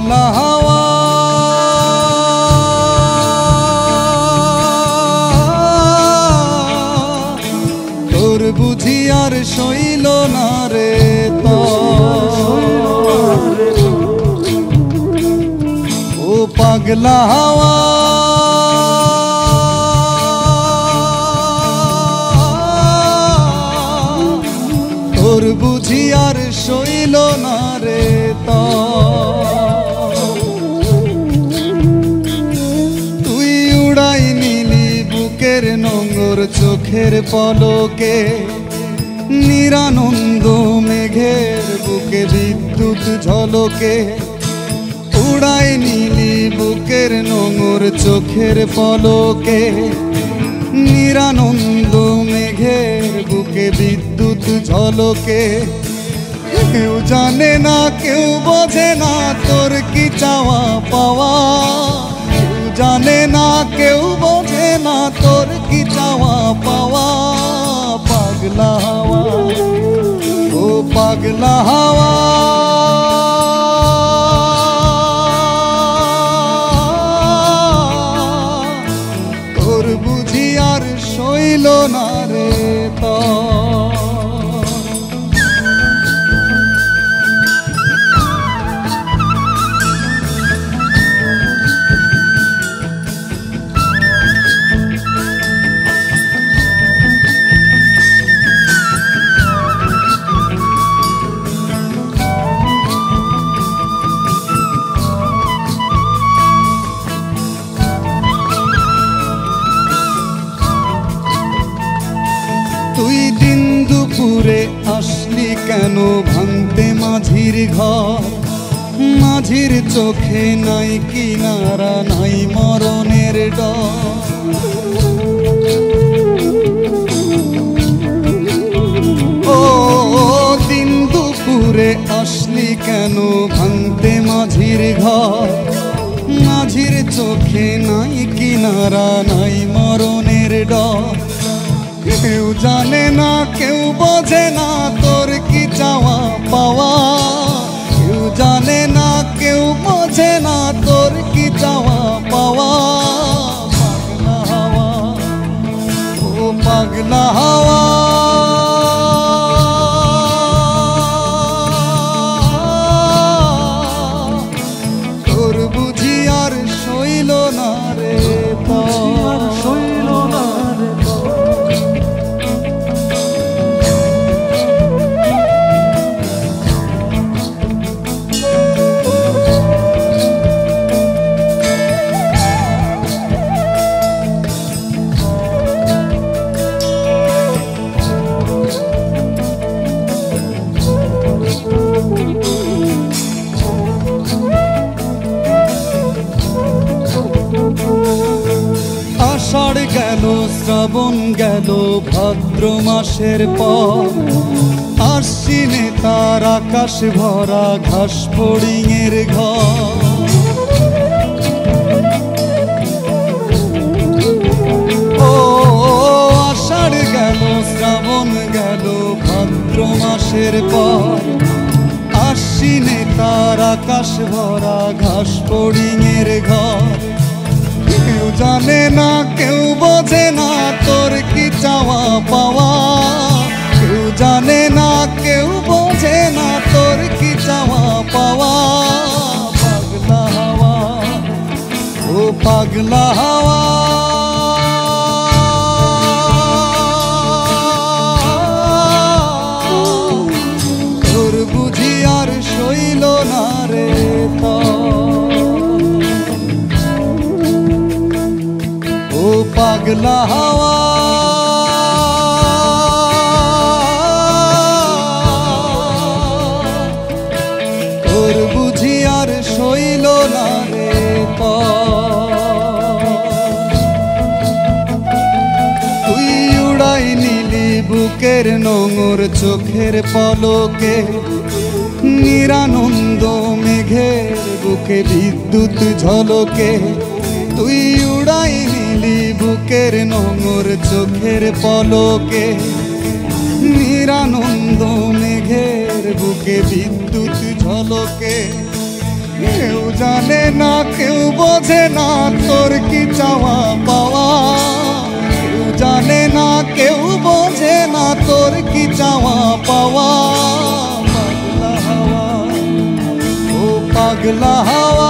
পাগলা হাওয়া তোর বুঝি আর সইল না রে ও পাগলা হাওয়া তোর বুঝি আর সইল না রে তুই উড়াই নিলি বুকের নোংর চোখের পলকে নিরানন্দ মেঘের বুকে বিদ্যুৎ ঝলকে উড়াই নিলি বুকের নোংর চোখের পলকে নিরানন্দ মেঘের বুকে বিদ্যুৎ ঝলকে কেউ জানে না কেউ বোঝে না তোর কি চাওয়া পাওয়া কেউ জানে না কেউ বোঝে না তোর কি চাওয়া পাওয়া পাগলা হাওয়া ও পাগলা হাওয়া তোর বুঝি আর সইল না রে তুই দিন দুপুরে আসলি কেন ভাঙতে মাঝির ঘর মাঝির চোখে নাই কিনারা নাই মরণের ডর ও দিন দুপুরে আসলি কেন ভাঙতে মাঝির ঘর মাঝির চোখে নাই কিনারা নাই মরণের ডর কেউ জানে না কেউ বোঝে না তোর কি চাওয়া পাওয়া কেউ জানে না কেউ বোঝে না তোর কি চাওয়া পাওয়া পাগলা হাওয়া ও পাগলা হাওয়া তোর বুঝি আর সইল না রে সইল না রে আষাঢ় গেল শ্রাবণ গেল ভাদ্র মাসের পর আশ্বিনে তার আকাশ ভরা ঘাস ফড়িংয়ের ঘর ও আষাঢ় গেল শ্রাবণ গেল ভাদ্র মাসের পর আশ্বিনে তার আকাশ ভরা ঘাস ফড়িংয়ের ঘর কেউ জানে না কেউ বোঝে না তোর কি চাওয়া পাওয়া কেউ জানে না কেউ বোঝে না তোর কি চাওয়া পাওয়া পাগলা হাওয়া ও পাগলা হাওয়া তোর বুঝি আর সইল না রে ও পাগলা হাওয়া তোর বুঝি আর সইল না রে তুই উড়াই নিলি বুকের নোংর চোখের পলকে নিরানন্দ মেঘের বুকে বিদ্যুৎ ঝলকে তুই উড়াই নিলি বুকের নোংর চোখের পলকে নিরানন্দ মেঘের বুকে বিদ্যুৎ ঝলকে কেউ জানে না কেউ বোঝে না তোর কি চাওয়া পাওয়া, কেউ জানে না কেউ বোঝে না তোর কি চাওয়া পাওয়া। পাগলা হাওয়া, ও পাগলা হাওয়া